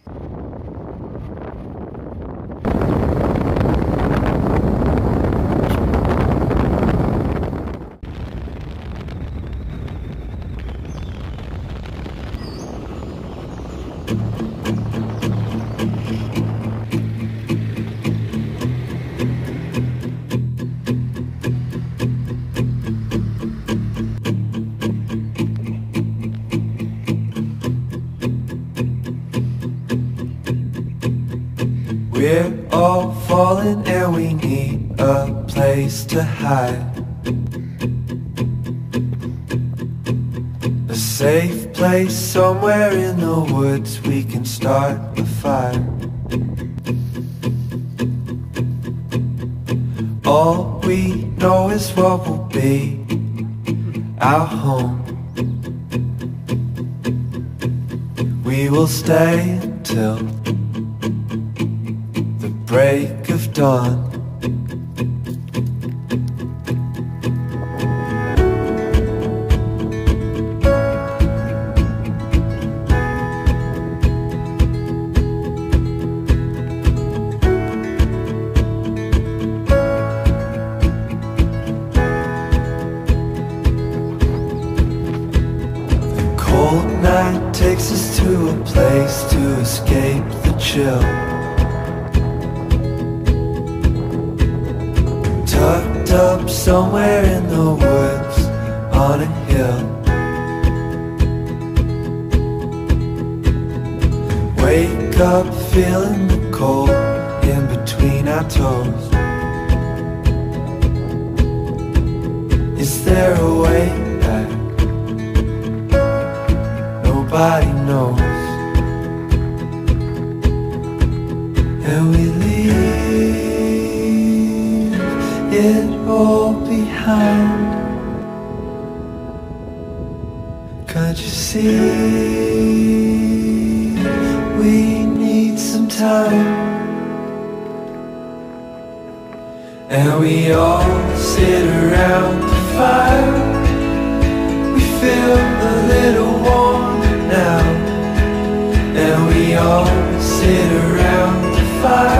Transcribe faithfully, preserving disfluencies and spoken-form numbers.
We're all falling and we need a place to hide, a safe place somewhere in the woods we can start a fire. All we know is what will be our home. We will stay until the break of dawn. Cold night takes us to a place to escape the chill, tucked up somewhere in the woods on a hill. Wake up feeling the cold in between our toes. Is there a way back? Nobody knows. And we leave it all behind. Can't you see? We need some time. And we all sit around the fire. We feel a little warmer now. And we all sit around the fire.